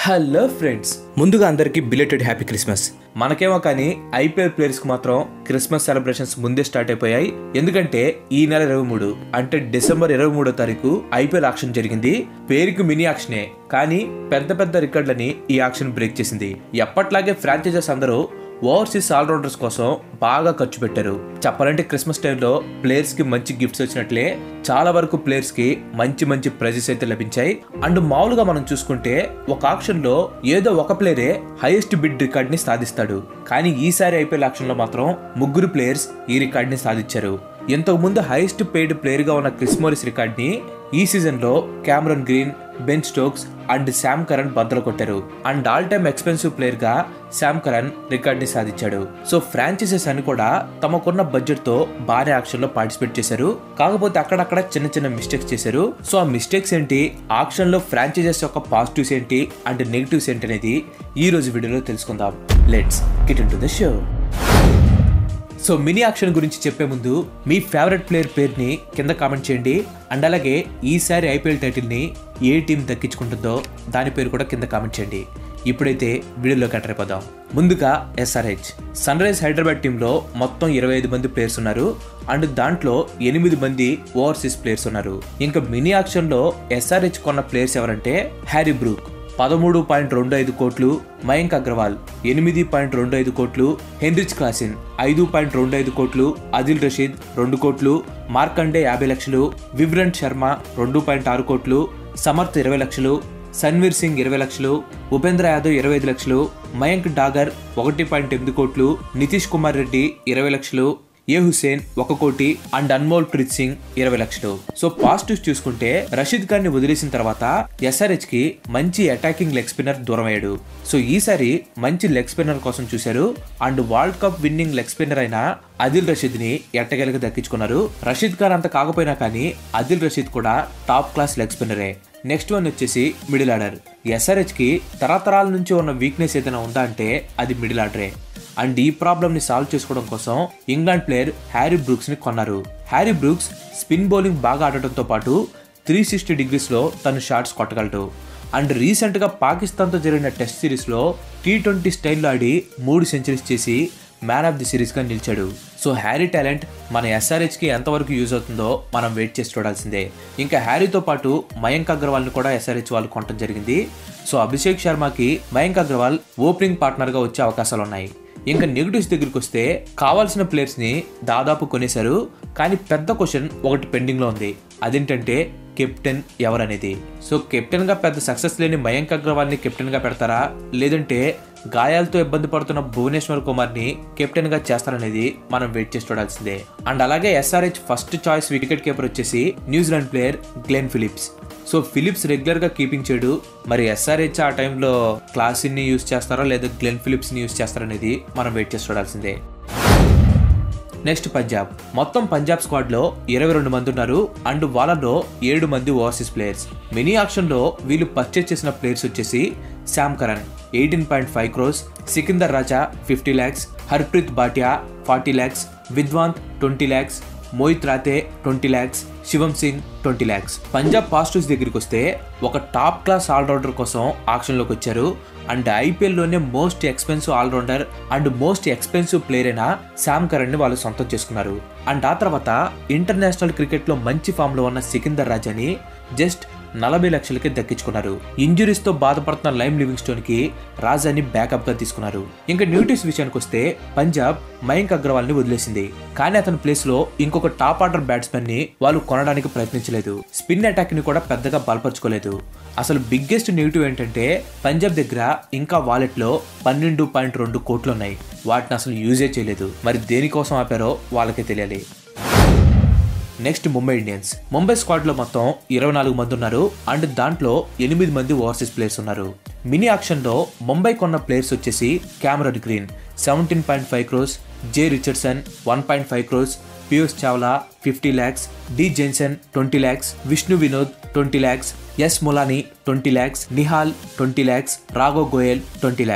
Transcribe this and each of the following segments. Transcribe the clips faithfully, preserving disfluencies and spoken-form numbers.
Hello friends, ముందుగా అందరికీ belated happy Christmas. మనకేమో కానీ ఐపీఎల్ ప్లేయర్స్ కి మాత్రం క్రిస్మస్ సెలబ్రేషన్స్ ముందే స్టార్ట్ అయిపోయాయి. ఎందుకంటే ఈ నెల ఇరవై మూడు అంటే డిసెంబర్ ఇరవై మూడో తారీఖు ఐపీఎల్ ఆక్షన్ జరిగింది. పేరుకి మినీ ఆక్షనే, కానీ పెద్ద పెద్ద రికార్డులని ఈ ఆక్షన్ బ్రేక్ చేసింది. ఎప్పట్లాగే ఫ్రాంచైజర్స్ అందరూ ఓవర్సీస్ ఆల్రౌండర్స్ కోసం బాగా ఖర్చు పెట్టారు. చెప్పాలంటే క్రిస్మస్ టైంలో ప్లేయర్స్ కి మంచి గిఫ్ట్స్ వచ్చినట్లే చాలా వరకు ప్లేయర్స్ కి మంచి మంచి ప్రైజెస్ అయితే లభించాయి. అండ్ మామూలుగా మనం చూసుకుంటే ఒక ఆక్షన్ లో ఏదో ఒక ప్లేయరే హైయెస్ట్ బిడ్ రికార్డ్ ని సాధిస్తాడు. కానీ ఈసారి ఐపీఎల్ ఆక్షన్ లో మాత్రం ముగ్గురు ప్లేయర్స్ ఈ రికార్డ్ ని సాధించారు. ఇంతకు ముందు హైయెస్ట్ పెయిడ్ ప్లేయర్ గా ఉన్న క్రిస్ మోరిస్ రికార్డ్ ని ఈ సీజన్ లో Cameron Green, Ben Stokes and Sam Curran బద్దలు కొట్టారు. And all time expensive player గా శామ్ కరన్ రికార్డ్ ని సాధించాడు. సో ఫ్రాంచైజెస్ అని కూడా తమకున్న బడ్జెట్ తో భారీ ఆక్షన్ లో పార్టిసిపేట్ చేశారు. కాకపోతే అక్కడక్కడ చిన్న చిన్న మిస్టేక్స్ చేశారు. సో ఆ మిస్టేక్స్ ఏంటి, ఆక్షన్ లో ఫ్రాంచైజెస్ యొక్క పాజిటివ్స్ ఏంటి అండ్ నెగిటివ్స్ ఏంటి అనేది ఈ రోజు వీడియోలో తెలుసుకుందాం. Let's get into the show. So mini auction గురించి చెప్పే ముందు మీ ఫేవరెట్ ప్లేయర్ పేరుని కింద కామెంట్ చేయండి. అండ్ అలాగే ఈసారి ఐపీఎల్ టైటిల్ ని ఏ టీం దక్కించుకుంటుందో దాని పేరు కూడా కింద కామెంట్ చేయండి. ఇప్పుడైతే వీడియోలోకి ఎంటర్ అయిపోదాం. ముందుగా ఎస్ఆర్హెచ్ సన్ రైజ్ హైదరాబాద్ టీంలో మొత్తం ఇరవై ఐదు మంది ప్లేయర్స్ ఉన్నారు. అండ్ దాంట్లో ఎనిమిది మంది ఓవర్సీస్ ప్లేయర్స్ ఉన్నారు. ఇంకా మినీ ఆక్షన్ లో ఎస్ఆర్హెచ్ కొన్న ప్లేయర్స్ ఎవరంటే హ్యారీ బ్రూక్ పదమూడు పాయింట్ రెండు ఐదు కోట్లు, మయాంక్ అగ్రవాల్ ఎనిమిది పాయింట్ రెండు ఐదు కోట్లు, హెన్రిచ్ క్లాసిన్ ఐదు పాయింట్ రెండు ఐదు కోట్లు, ఆదిల్ రషీద్ రెండు కోట్లు, మార్కండే యాభై లక్షలు, వివ్రెంట్ శర్మ రెండు పాయింట్ ఆరు కోట్లు, సమర్థ్ ఇరవై లక్షలు, సన్వీర్ సింగ్ ఇరవై లక్షలు, ఉపేంద్ర యాదవ్ ఇరవై ఐదు లక్షలు, మయాంక్ డాగర్ ఒకటి పాయింట్ ఎనిమిది కోట్లు, నితీష్ కుమార్ రెడ్డి ఇరవై లక్షలు, ఏ హుసేన్ ఒక కోటి అండ్ అన్మోల్ ప్రీత్ సింగ్ ఇరవై లక్షలు. సో పాజిటివ్స్ చూసుకుంటే రషీద్ ఖాన్ ని వదిలేసిన తర్వాత ఎస్ఆర్హెచ్ కి మంచి అటాకింగ్ లెగ్ స్పిన్నర్ దూరం అయ్యాడు. సో ఈసారి మంచి లెగ్ స్పిన్నర్ కోసం చూశారు. And world cup winning leg spinner అయిన ఆదిల్ రషీద్ ని ఎట్టగెలకి దక్కించుకున్నారు. రషీద్ ఖాన్ అంత కాకపోయినా కానీ ఆదిల్ రషీద్ కూడా టాప్ క్లాస్ లెగ్ స్పిన్నరే. నెక్స్ట్ వన్ వచ్చేసి మిడిల్ ఆర్డర్. ఎస్ఆర్హెచ్ కి తరతరాల నుంచి ఉన్న వీక్నెస్ ఏదైనా ఉందా అంటే అది మిడిల్ ఆర్డరే. అండ్ ఈ ప్రాబ్లమ్ ని సాల్వ్ చేసుకోవడం కోసం ఇంగ్లాండ్ ప్లేయర్ హ్యారీ బ్రూక్స్ ని కొన్నారు. హ్యారీ బ్రూక్స్ స్పిన్ బౌలింగ్ బాగా ఆడటంతో పాటు త్రీ సిక్స్టీ డిగ్రీస్ లో తను షాట్స్ కొట్టగలడు. అండ్ రీసెంట్ గా పాకిస్తాన్ తో జరిగిన టెస్ట్ సిరీస్ లో టీ ట్వంటీ స్టైల్లో ఆడి మూడు సెంచరీస్ చేసి మ్యాన్ ఆఫ్ ది సిరీస్ గా నిలిచాడు. సో హ్యారీ టాలెంట్ మన ఎస్ఆర్హెచ్ కి ఎంతవరకు యూజ్ అవుతుందో మనం వెయిట్ చేసి చూడాల్సిందే. ఇంకా హ్యారీతో పాటు మయాంక్ అగ్రవాల్ ని కూడా ఎస్ఆర్హెచ్ వాళ్ళు కొనడం జరిగింది. సో అభిషేక్ శర్మకి మయాంక్ అగ్రవాల్ ఓపెనింగ్ పార్ట్నర్ గా వచ్చే అవకాశాలు ఉన్నాయి. ఇంకా నెగిటివ్స్ దగ్గరికి వస్తే కావాల్సిన ప్లేయర్స్ ని దాదాపు కొనేశారు. కానీ పెద్ద క్వశ్చన్ ఒకటి పెండింగ్ లో ఉంది. అదేంటంటే కెప్టెన్ ఎవరనేది. సో కెప్టెన్ గా పెద్ద సక్సెస్ లేని మయాంక్ అగ్రవాల్ ని కెప్టెన్ గా పెడతారా, లేదంటే గాయాలతో ఇబ్బంది పడుతున్న భువనేశ్వర్ కుమార్ ని కెప్టెన్ గా చేస్తారనేది మనం వెయిట్ చేసి చూడాల్సిందే. అండ్ అలాగే SRH first choice wicket keeper వచ్చేసి New Zealand player Glenn Phillips. So Phillips regular గా కీపింగ్ చేయడు. మరి ఎస్ఆర్హెచ్ ఆ టైంలో క్లాసిన్ ని యూజ్ చేస్తారా లేదా గ్లెన్ ఫిలిప్స్ ని యూజ్ చేస్తారనేది మనం వెయిట్ చేసి చూడాల్సిందే. నెక్స్ట్ పంజాబ్. మొత్తం పంజాబ్ స్క్వాడ్ లో ఇరవై రెండు మంది ఉన్నారు. అండ్ వాళ్ళలో ఏడు మంది ఓవర్సీస్ ప్లేయర్స్. మినీ ఆక్షన్ లో వీళ్ళు పర్చేస్ చేసిన ప్లేయర్స్ వచ్చేసి Sam Curran eighteen point five crores, Sikandar Raza fifty lakhs, Harpreet Bhatia forty lakhs, విద్వాంత్ twenty lakhs, Mohit Rathee twenty lakhs, Shivam Singh twenty lakhs. Punjab positives దగ్గరికి వస్తే ఒక టాప్ క్లాస్ ఆల్రౌండర్ కోసం ఆక్షన్ లోకి వచ్చారు. అండ్ ఐపీఎల్ లోనే most expensive allrounder and most expensive player అయిన శామ్ కరణ్ ని వాళ్ళు సొంతం చేసుకున్నారు. అండ్ ఆ తర్వాత ఇంటర్నేషనల్ క్రికెట్ లో మంచి ఫామ్ లో ఉన్న సికిందర్ రాజాని జస్ట్ నలభై లక్షలకి దక్కించుకున్నారు. ఇంజురీస్ తో బాధపడుతున్న లైమ్ లివింగ్ స్టోన్ కి రాజాని బ్యాకప్ గా తీసుకున్నారు. ఇంకా నెగిటివ్స్ విషయానికి వస్తే పంజాబ్ మయాంక్ అగ్రవాల్ ని వదిలేసింది. కానీ అతని ప్లేస్ లో ఇంకొక టాప్ ఆర్డర్ బ్యాట్స్మెన్ ని వాళ్ళు కొనడానికి ప్రయత్నించలేదు. స్పిన్ అటాక్ ని కూడా పెద్దగా బలపరచుకోలేదు. అసలు బిగ్గెస్ట్ నెగిటివ్ ఏంటంటే పంజాబ్ దగ్గర ఇంకా వాలెట్ లో పన్నెండు పాయింట్ రెండు కోట్లు ఉన్నాయి. వాటిని అసలు యూజే చేయలేదు. మరి దేనికోసం ఆపారో వాళ్ళకే తెలియాలి. Next Mumbai Indians. Mumbai squad లో మొత్తం ఇరవై నాలుగు మంది ఉన్నారు. అండ్ దాంట్లో ఎనిమిది మంది ఓవర్సీస్ ప్లేయర్స్ ఉన్నారు. మినీ ఆక్షన్ లో ముంబై కొన్న ప్లేయర్స్ వచ్చేసి Cameron Green seventeen point five crores, Jhye Richardson one point five crores, Piyush Chawla fifty lakhs, D Jansen twenty lakhs, Vishnu Vinod twenty lakhs, S Mulani twenty lakhs, Nihal twenty lakhs, Raghav Goyal twenty lakhs.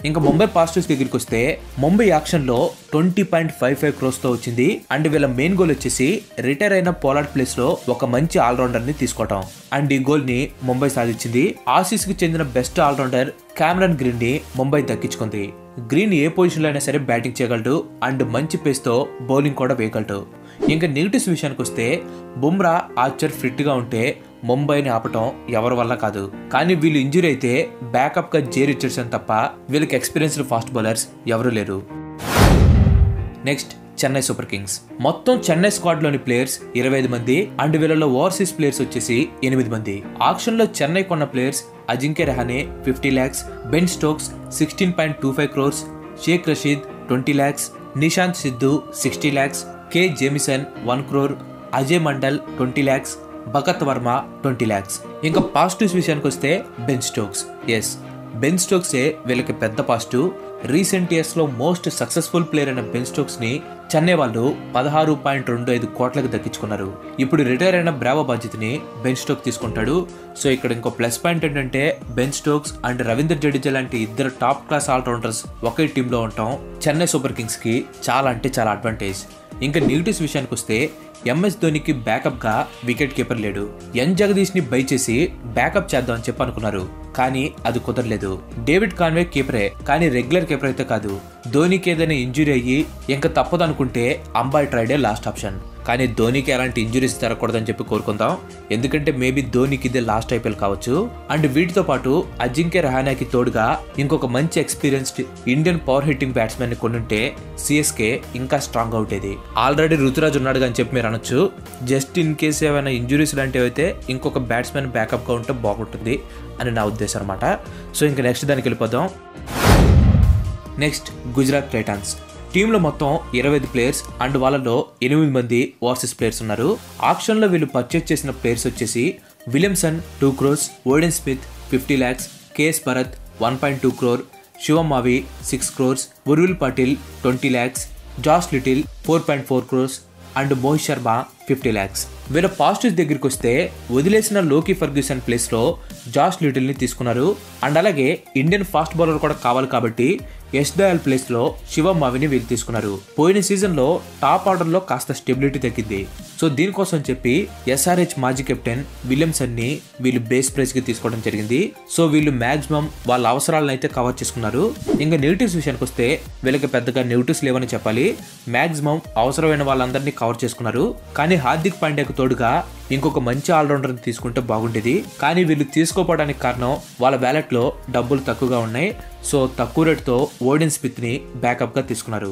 ఇంకా ముంబై పాజిటివ్స్ దగ్గరికి వస్తే ముంబై యాక్షన్ లో twenty point five five crores తో వచ్చింది. అండ్ వీళ్ళ మెయిన్ గోల్ వచ్చేసి రిటైర్ అయిన పోలార్డ్ ప్లేస్ లో ఒక మంచి ఆల్రౌండర్ ని తీసుకోవటం. అండ్ ఈ గోల్ ని ముంబై సాధించింది. ఆసీస్ కి చెందిన బెస్ట్ ఆల్రౌండర్ క్యామరన్ గ్రీన్ ని ముంబై దక్కించుకుంది. గ్రీన్ ఏ పొజిషన్ లో అయినా సరే బ్యాటింగ్ చేయగలడు అండ్ మంచి పేస్ తో బౌలింగ్ కూడా వేయగలడు. ఇంకా నెగిటివ్స్ విషయానికి వస్తే బుమ్రా, ఆర్చర్ ఫిట్ గా ఉంటే ముంబైని ఆపటం ఎవరి వల్ల కాదు. కానీ వీళ్ళు ఇంజురీ అయితే బ్యాకప్ గా జే రిచర్డ్సన్ తప్ప వీళ్ళకి ఎక్స్పీరియన్స్డ్ ఫాస్ట్ బౌలర్స్ ఎవరూ లేరు. Next Chennai Super Kings. మొత్తం చెన్నై స్క్వాడ్ లోని ప్లేయర్స్ ఇరవై ఐదు మంది అండ్ వీళ్ళలో ఓవర్సీస్ ప్లేయర్స్ వచ్చేసి ఎనిమిది మంది. ఆక్షన్ లో చెన్నై కొన్న players Ajinkya Rahane fifty lakhs, Ben Stokes sixteen point two five crores, Shaik Rasheed twenty lakhs, Nishant Sindhu sixty lakhs, K Jamieson one crore, Ajay Mandal twenty lakhs, Bhagath Varma twenty lakhs. ఇంకా పాజిటివ్స్ విషయానికి వస్తే బెన్ స్టోక్స్. ఎస్, బెన్ స్టోక్సే వీళ్ళకి పెద్ద పాజిటివ్. రీసెంట్ ఇయర్స్ లో మోస్ట్ సక్సెస్ఫుల్ ప్లేయర్ అయిన బెన్ స్టోక్స్ ని చెన్నై వాళ్ళు పదహారు పాయింట్ రెండు ఐదు కోట్లకు దక్కించుకున్నారు. ఇప్పుడు రిటైర్ అయిన బ్రావో బాధ్యతని బెన్ స్టోక్ తీసుకుంటాడు. సో ఇక్కడ ఇంకో ప్లస్ పాయింట్ ఏంటంటే Ben Stokes and Ravindra Jadeja లాంటి ఇద్దరు టాప్ క్లాస్ ఆల్రౌండర్స్ ఒకే టీంలో ఉండటం చెన్నై సూపర్ కింగ్స్ కి చాలా అంటే చాలా అడ్వాంటేజ్. ఇంకా నెగిటివ్స్ విషయానికి వస్తే ఎంఎస్ ధోనికి బ్యాకప్ గా వికెట్ కీపర్ లేడు. ఎన్ జగదీష్ ని బై చేసి బ్యాకప్ చేద్దాం అని చెప్పి అనుకున్నారు, కానీ అది కుదరలేదు. డేవిడ్ కాన్వే కీపరే, కానీ రెగ్యులర్ కీపర్ అయితే కాదు. ధోనికి ఏదైనా ఇంజురీ అయ్యి ఇంకా తప్పదు అనుకుంటే అంబాయి ట్రైడే లాస్ట్ ఆప్షన్. కానీ ధోనికి ఎలాంటి ఇంజురీస్ జరగకూడదని చెప్పి కోరుకుందాం, ఎందుకంటే మేబీ ధోనికి ఇదే లాస్ట్ ఐపీఎల్ కావచ్చు. అండ్ వీటితో పాటు అజింక్య రహానేకి తోడుగా ఇంకొక మంచి experienced Indian power hitting batsmen ని కొనుంటే సిఎస్కే ఇంకా స్ట్రాంగ్ అవుటేది. ఆల్రెడీ రుతురాజ్ ఉన్నాడు అని చెప్పి మీరు అనొచ్చు. జస్ట్ ఇన్ కేస్ ఏమైనా ఇంజురీస్ లాంటివి అయితే ఇంకొక బ్యాట్స్మెన్ బ్యాకప్ గా ఉంటే బాగుంటుంది అని నా ఉద్దేశం అనమాట. సో ఇంకా నెక్స్ట్ దానికి వెళ్ళిపోదాం. Next Gujarat Titans. టీంలో మొత్తం ఇరవై ఐదు ప్లేయర్స్ అండ్ వాళ్ళలో ఎనిమిది మంది ఓవర్సీస్ ప్లేయర్స్ ఉన్నారు. ఆప్షన్ లో వీళ్ళు పర్చేజ్ చేసిన ప్లేయర్స్ వచ్చేసి Williamson two crores, Odean Smith fifty lakhs, KS Bharat one point two crore, Shivam Mavi six crores, Urvil Patel twenty lakhs, Josh Little four point four crores and Mohit Sharma fifty lakhs. వీళ్ళ పాజిటివ్స్ దగ్గరికి వస్తే వదిలేసిన లోకీ ఫర్గ్యూసన్ ప్లేస్ లో జాస్ లిటిల్ ని తీసుకున్నారు. అండ్ అలాగే ఇండియన్ ఫాస్ట్ బౌలర్ కూడా కావాలి కాబట్టి యశ్ దయాల్ ప్లేస్ లో శివం మావిని వీళ్ళు తీసుకున్నారు. పోయిన సీజన్ లో టాప్ ఆర్డర్ లో కాస్త స్టెబిలిటీ తగ్గింది. సో దీనికోసం చెప్పి ఎస్ఆర్హెచ్ మాజీ కెప్టెన్ విలియమ్సన్ ని వీళ్ళు బేస్ ప్రైస్ కి తీసుకోవడం జరిగింది. సో వీళ్ళు మాక్సిమం వాళ్ళ అవసరాలను అయితే కవర్ చేసుకున్నారు. ఇంకా నెగిటివ్స్ విషయానికి వస్తే వీళ్ళకి పెద్దగా నెగిటివ్స్ లేవని చెప్పాలి. మాక్సిమం అవసరమైన వాళ్ళందరినీ కవర్ చేసుకున్నారు. కానీ హార్దిక్ పాండ్యాకు తోడుగా ఇంకొక మంచి ఆల్రౌండర్ తీసుకుంటే బాగుండేది. కానీ వీళ్ళు తీసుకోపోవడానికి కారణం వాళ్ళ వ్యాలెట్ లో డబ్బులు తక్కువగా ఉన్నాయి. సో తక్కువ రేటుతో ఓడెన్ స్మిత్ ని బ్యాకప్ గా తీసుకున్నారు.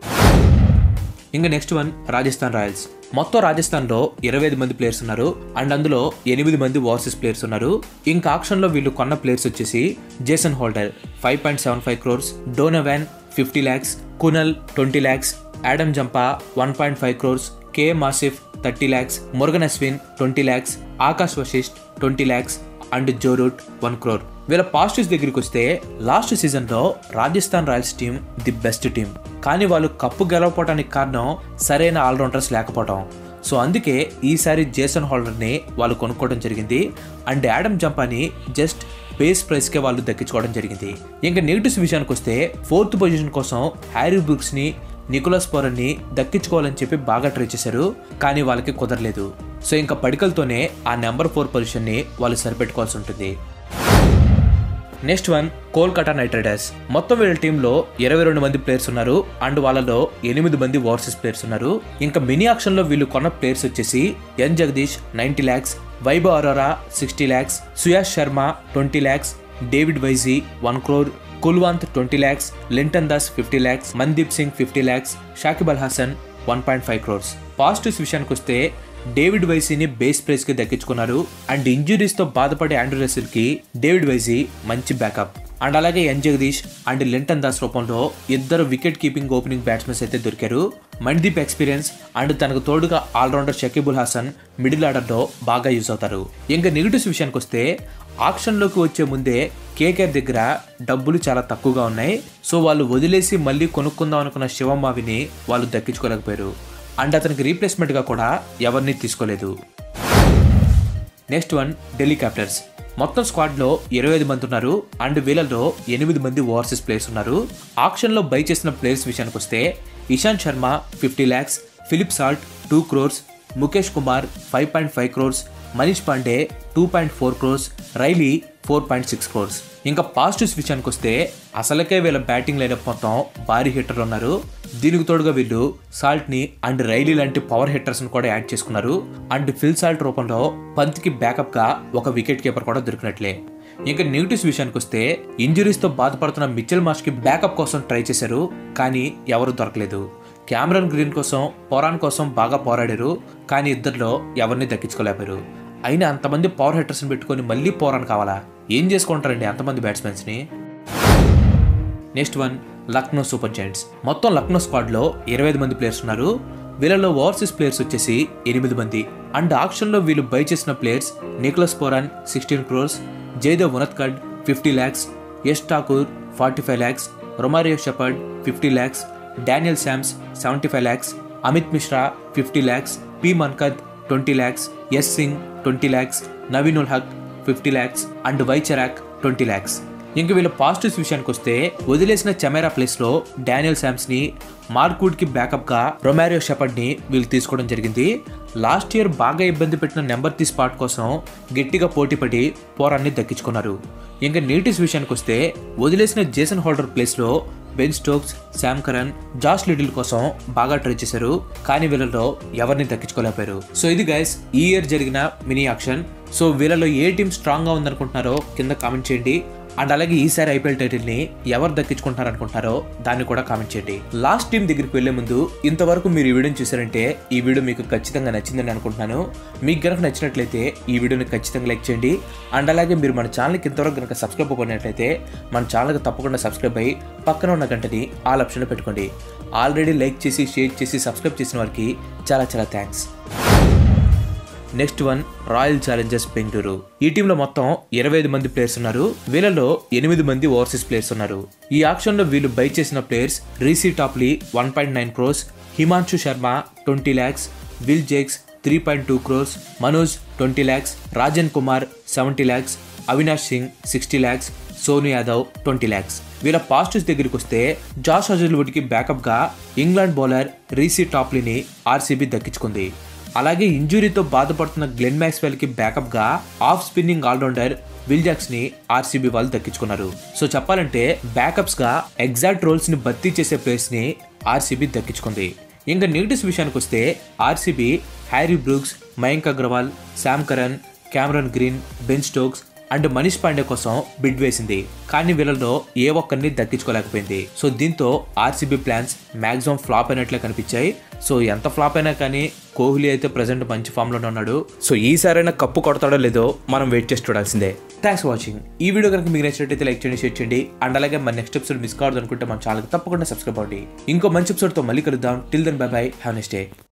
ఇంకా నెక్స్ట్ వన్ రాజస్థాన్ రాయల్స్. మొత్తం రాజస్థాన్ లో ఇరవై ఐదు మంది ప్లేయర్స్ ఉన్నారు అండ్ అందులో ఎనిమిది మంది ఓవర్సీస్ ప్లేయర్స్ ఉన్నారు. ఇంకా ఆక్షన్ లో వీళ్ళు కొన్న ప్లేయర్స్ వచ్చేసి Jason Holder five point seven five crores, Donovan fifty lakhs, Kunal twenty lakhs, Adam Zampa one point five crores, K మాసిఫ్ thirty lakhs, Murugan Ashwin twenty lakhs, Akash Vasisht twenty lakhs and Joe Root one crore. వీళ్ళ పాజిటివ్స్ దగ్గరికి వస్తే లాస్ట్ సీజన్ లో Rajasthan Royals team the best team, కానీ వాళ్ళు cup గెలవపోవడానికి కారణం సరైన all-rounders లేకపోవడం. సో అందుకే ఈసారి జేసన్ హోల్డర్ ని వాళ్ళు కొనుక్కోవడం జరిగింది అండ్ ఆడమ్ జంపాని జస్ట్ బేస్ ప్రైస్ కే వాళ్ళు దక్కించుకోవడం జరిగింది. ఇంకా నెగిటివ్స్ విషయానికి వస్తే ఫోర్త్ పొజిషన్ కోసం హ్యారీ బ్రూక్స్ ని, నికోలస్ పూరన్ ని దక్కించుకోవాలని చెప్పి బాగా ట్రై చేశారు, కానీ వాళ్ళకి కుదరలేదు. సో ఇంకా పడికలతోనే ఆ నెంబర్ ఫోర్ పొజిషన్ ని వాళ్ళు సరిపెట్టుకోవాల్సి ఉంటుంది. Next one Kolkata Knight Riders. మొత్తం వీళ్ళ టీంలో ఇరవై రెండు మంది ప్లేయర్స్ ఉన్నారు అండ్ వాళ్ళలో ఎనిమిది మంది ఓవర్సీస్ ప్లేయర్స్ ఉన్నారు. ఇంకా మినీ ఆక్షన్ లో వీళ్ళు కొన్న ప్లేయర్స్ వచ్చేసి N Jagadish ninety lakhs, Vaibhav Arora sixty lakhs, Suyash Sharma twenty lakhs, David Wiese one crore, Kulwant twenty lakhs, Litton Das fifty lakhs, Mandeep Singh fifty lakhs, Shakib Al Hasan one point five crores. Positives విషయానికి వస్తే డేవిడ్ వైసీని బేస్ ప్రైస్ కి దక్కించుకున్నారు అండ్ ఇంజురీస్ తో బాధపడే ఆండ్రూ రసెల్ కి డేవిడ్ వైసీ మంచి బ్యాకప్. అండ్ అలాగే ఎన్ జగదీష్ అండ్ లింటన్ దాస్ రూపంలో ఇద్దరు వికెట్ కీపింగ్ ఓపెనింగ్ బ్యాట్స్మెన్స్ అయితే దొరికారు. మన్దీప్ ఎక్స్పీరియన్స్ అండ్ తనకు తోడుగా allrounder Shakib Al Hasan middle order లో బాగా యూజ్ అవుతారు. ఇంకా నెగిటివ్స్ విషయానికి వస్తే ఆక్షన్ లోకి వచ్చే ముందే కేకేఆర్ దగ్గర డబ్బులు చాలా తక్కువగా ఉన్నాయి. సో వాళ్ళు వదిలేసి మళ్ళీ కొనుక్కుందాం అనుకున్న శివం మావిని వాళ్ళు దక్కించుకోలేకపోయారు అండ్ అతనికి రీప్లేస్మెంట్ గా కూడా ఎవరిని తీసుకోలేదు. Next one Delhi Capitals. మొత్తం స్క్వాడ్ లో ఇరవై ఐదు మంది ఉన్నారు అండ్ వీళ్ళలో ఎనిమిది మంది ఓవర్సీస్ ప్లేయర్స్ ఉన్నారు. ఆక్షన్ లో బై చేసిన ప్లేయర్స్ విషయానికి వస్తే Ishant Sharma fifty lakhs, Philip Salt two crores, Mukesh Kumar five point five crores, Manish Pandey two point four crores, Rilee four point six crores. ఇంకా పాజిటివ్స్ విషయానికి వస్తే అసలకే వీళ్ళ బ్యాటింగ్ లైనప్ మొత్తం భారీ హిట్టర్లు ఉన్నారు. దీనికి తోడుగా వీళ్ళు సాల్ట్ ని అండ్ రైలీ లాంటి పవర్ హిట్టర్స్ ని కూడా యాడ్ చేసుకున్నారు. అండ్ ఫిల్ సాల్ట్ రూపంలో పంత్ కి బ్యాకప్ గా ఒక వికెట్ కీపర్ కూడా దొరికినట్లే. ఇంకా నెగిటివ్స్ విషయానికి వస్తే ఇంజురీస్ తో బాధపడుతున్న మిచెల్ మార్ష్ కి బ్యాకప్ కోసం ట్రై చేశారు, కానీ ఎవరు దొరకలేదు. క్యామరన్ గ్రీన్ కోసం, పొరాన్ కోసం బాగా పోరాడారు, కానీ ఇద్దరిలో ఎవరిని దక్కించుకోలేపారు. అయినా అంతమంది పవర్ హిట్టర్స్ ని పెట్టుకుని మళ్ళీ పోరాన్ కావాలా? ఏం చేసుకుంటారండి అంతమంది బ్యాట్స్మెన్స్ ని? Next one Lucknow Super Giants. మొత్తం లక్నో స్క్వాడ్ లో ఇరవై ఐదు మంది ప్లేయర్స్ ఉన్నారు. వీళ్ళలో ఓవర్సీస్ ప్లేయర్స్ వచ్చేసి ఎనిమిది మంది. అండ్ ఆక్షన్ లో వీళ్ళు బై చేసిన players Nicholas Pooran sixteen crores, Jaydev Unadkat fifty lakhs, Yash Thakur forty five lakhs, Romario Shepherd fifty lakhs, Daniel Sams seventy five lakhs, Amit Mishra fifty lakhs, P Mankad twenty lakhs, S Singh twenty lakhs, Naveen ul Haq fifty lakhs and Y Charak twenty lakhs. ఇంక వీళ్ళ పాజిటివ్స్ విషయానికి వస్తే వదిలేసిన చమేరా ప్లేస్ లో డానియల్ శామ్స్ ని, మార్క్వుడ్ కి బ్యాకప్ గా రొమారియో షెపర్డ్ ని వీళ్ళు తీసుకోవడం జరిగింది. లాస్ట్ ఇయర్ బాగా ఇబ్బంది పెట్టిన నెంబర్ త్రీ స్పాట్ కోసం గట్టిగా పోటీపడి పోరాన్ని దక్కించుకున్నారు. ఇంకా నెగిటివ్స్ విషయానికి వస్తే వదిలేసిన జేసన్ హోల్డర్ ప్లేస్ లో Ben Stokes, Sam Curran, Josh Little కోసం బాగా ట్రై చేశారు, కానీ వీళ్ళలో ఎవరిని దక్కించుకోలేపారు. సో ఇది గైస్ ఈ ఇయర్ జరిగిన మినీ ఆక్షన్. సో వీళ్ళలో ఏ టీం స్ట్రాంగ్ గా ఉందనుకుంటున్నారో కింద కామెంట్ చేయండి. అండ్ అలాగే ఈసారి ఐపీఎల్ టైటిల్ ని ఎవరు దక్కించుకుంటారు అనుకుంటున్నారో దాన్ని కూడా కామెంట్ చేయండి. లాస్ట్ టీం దగ్గరికి వెళ్లే ముందు ఇంతవరకు మీరు ఈ వీడియోని చూసారంటే ఈ వీడియో మీకు ఖచ్చితంగా నచ్చిందని అనుకుంటున్నాను. మీకు గనక నచ్చినట్లయితే ఈ వీడియోని ఖచ్చితంగా లైక్ చేయండి. అండ్ అలాగే మీరు మన ఛానల్కి ఇంతవరకు గనక సబ్స్క్రైబ్ అవ్వనట్లయితే మన ఛానల్కి తప్పకుండా సబ్స్క్రైబ్ అయ్యి పక్కన ఉన్న గంటని ఆల్ ఆప్షన్లో పెట్టుకోండి. ఆల్రెడీ లైక్ చేసి షేర్ చేసి సబ్స్క్రైబ్ చేసిన వారికి చాలా చాలా thanks. Next one Royal Challengers Bengaluru. ఈ టీంలో మొత్తం ఇరవై ఐదు మంది ప్లేయర్స్ ఉన్నారు. వీళ్ళలో ఎనిమిది మంది ఓవర్సీస్ ప్లేయర్స్ ఉన్నారు. ఈ ఆక్షన్ లో వీళ్ళు బై చేసిన players Reece Topley one point nine crores, Himanshu Sharma twenty lakhs, Will Jacks three point two crores, Manoj twenty lakhs, Rajan Kumar seventy lakhs, Avinash Singh sixty lakhs, Sonu Yadav twenty lakhs. వీళ్ళ పాజిటివ్స్ దగ్గరికి వస్తే జాష్ హజల్వుడ్ కి బ్యాకప్ గా ఇంగ్లాండ్ బౌలర్ రీసీ టాప్లీని ఆర్సీబీ దక్కించుకుంది. అలాగే ఇంజురీతో బాధపడుతున్న గ్లెన్ మ్యాక్స్వెల్ కి బ్యాకప్ గా off spinning allrounder Will Jacks ని ఆర్సీబీ వాళ్ళు దక్కించుకున్నారు. సో చెప్పాలంటే బ్యాకప్స్ గా ఎగ్జాక్ట్ రోల్స్ ని భర్తీ చేసే ప్లేయర్స్ ని ఆర్సీబీ దక్కించుకుంది. ఇంకా నెగిటివ్స్ విషయానికి వస్తే RCB Harry Brooks, Mayank Agarwal, Sam Curran, Cameron Green, Ben Stokes and Manish Pandey కోసం బిడ్ వేసింది, కానీ వీళ్ళలో ఏ ఒక్కరిని దక్కించుకోలేకపోయింది. సో దీంతో ఆర్సీబీ ప్లాన్స్ మాక్సిమం ఫ్లాప్ అయినట్లే కనిపించాయి. సో ఎంత ఫ్లాప్ అయినా కానీ కోహ్లీ అయితే ప్రెసెంట్ మంచి ఫామ్ లోనే ఉన్నాడు. సో ఈసారైనా కప్పు కొడతాడో లేదో మనం వెయిట్ చేసి చూడాల్సిందే. Thanks for watching. ఈ వీడియో కనుక మీకు నచ్చినట్లయితే లైక్ చేయండి, షేర్ చేయండి. అండ్ అలాగే మన నెక్స్ట్ ఎపిసోడ్ మిస్ కావద్దు అనుకుంటే మన ఛానల్కి తప్పకుండా సబ్స్క్రైబ్ అవ్వండి. ఇంకో మంచి ఎపిసోడ్ తో మళ్ళీ కలుద్దాం. Till then bye bye, have a nice day.